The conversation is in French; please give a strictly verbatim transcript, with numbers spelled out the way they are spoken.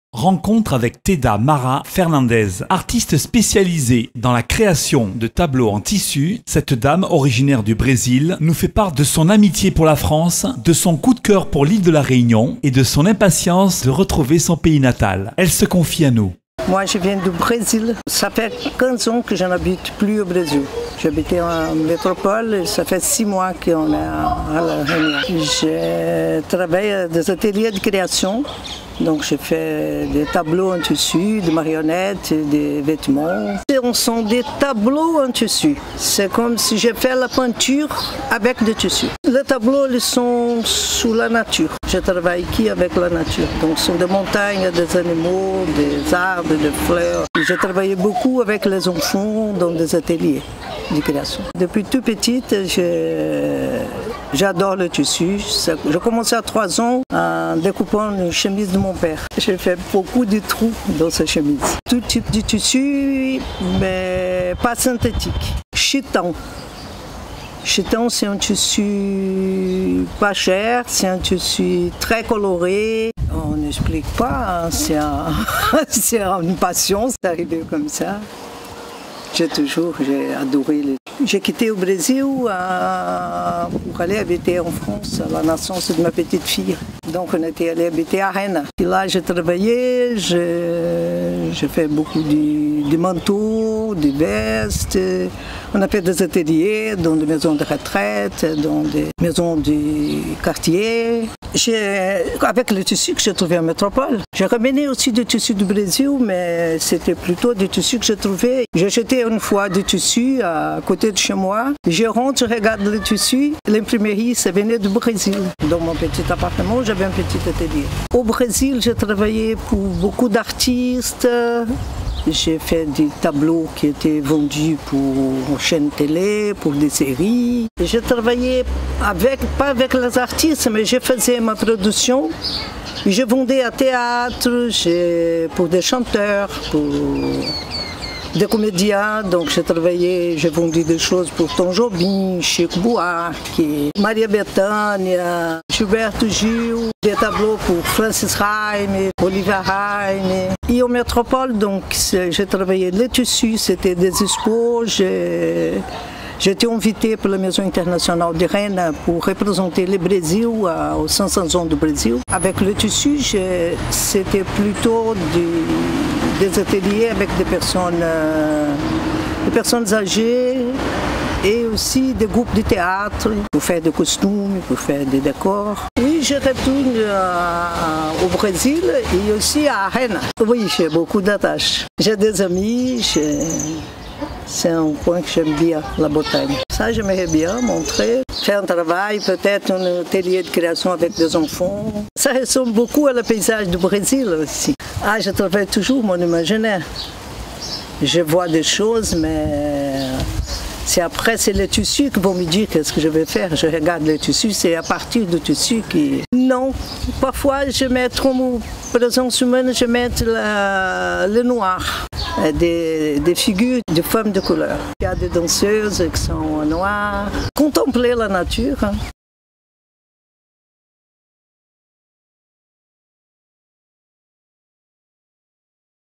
Rencontre avec Teda Mara Fernandez, artiste spécialisée dans la création de tableaux en tissu. Cette dame, originaire du Brésil, nous fait part de son amitié pour la France, de son coup de cœur pour l'île de la Réunion et de son impatience de retrouver son pays natal. Elle se confie à nous. Moi, je viens du Brésil. Ça fait quinze ans que je n'habite plus au Brésil. J'habitais en métropole et ça fait six mois qu'on est à la Réunion. Je travaille dans des ateliers de création. Donc, je fais des tableaux en tissu, des marionnettes, des vêtements. Ce sont des tableaux en tissu. C'est comme si je fais la peinture avec des tissus. Les tableaux, ils sont sous la nature. Je travaille ici avec la nature. Donc, ce sont des montagnes, des animaux, des arbres, des fleurs. J'ai travaillé beaucoup avec les enfants dans des ateliers de création. Depuis tout petite, j'adore le tissu. J'ai commencé à trois ans en découpant une chemise de mon père. J'ai fait beaucoup de trous dans cette chemise. Tout type de tissu, mais pas synthétique. Chiton. Chiton, c'est un tissu pas cher, c'est un tissu très coloré. On n'explique pas, c'est un, une passion, c'est arrivé comme ça. J'ai toujours j'ai adoré les... J'ai quitté le Brésil euh, pour aller habiter en France à la naissance de ma petite fille. Donc on était allé habiter à Rennes. Et là j'ai travaillé, j'ai fait beaucoup de, de manteaux, de vestes. On a fait des ateliers dans des maisons de retraite, dans des maisons de quartier. Avec le tissu que j'ai trouvé en métropole. J'ai ramené aussi des tissus du Brésil, mais c'était plutôt des tissus que j'ai trouvés. J'ai acheté une fois des tissus à côté de chez moi. Je rentre, je regarde le tissu. L'imprimerie, ça venait du Brésil. Dans mon petit appartement, j'avais un petit atelier. Au Brésil, j'ai travaillé pour beaucoup d'artistes. J'ai fait des tableaux qui étaient vendus pour une chaîne télé, pour des séries. J'ai travaillé avec, pas avec les artistes, mais je faisais ma production. Je vendais à théâtre, pour des chanteurs, pour des comédiens. Donc j'ai travaillé, j'ai vendu des choses pour Tom Jobim, Chico Buarque, Maria Bethânia, Gilberto Gil, des tableaux pour Francis Raime, Olivia Raime. Et au métropole, donc j'ai travaillé les tissus, c'était des expos. J'ai été invitée par la Maison internationale de Rennes pour représenter le Brésil aux cinq cents ans du Brésil. Avec le tissu, c'était plutôt des, des ateliers avec des personnes, des personnes âgées et aussi des groupes de théâtre pour faire des costumes, pour faire des décors. Oui, je retourne euh, au Brésil et aussi à Rennes. Oui, j'ai beaucoup d'attaches. J'ai des amis, c'est un coin que j'aime bien, la Bretagne. Ça, j'aimerais bien montrer, faire un travail, peut-être un atelier de création avec des enfants. Ça ressemble beaucoup à le paysage du Brésil aussi. Ah, je travaille toujours mon imaginaire. Je vois des choses, mais c'est après, c'est le tissu qui vont me dire qu'est-ce que je vais faire. Je regarde le tissu, c'est à partir du tissu qui... Non, parfois je mets trop présence humaine, je mets la, le noir. Des, des figures de femmes de couleur. Il y a des danseuses qui sont en noir. Contempler la nature. Hein.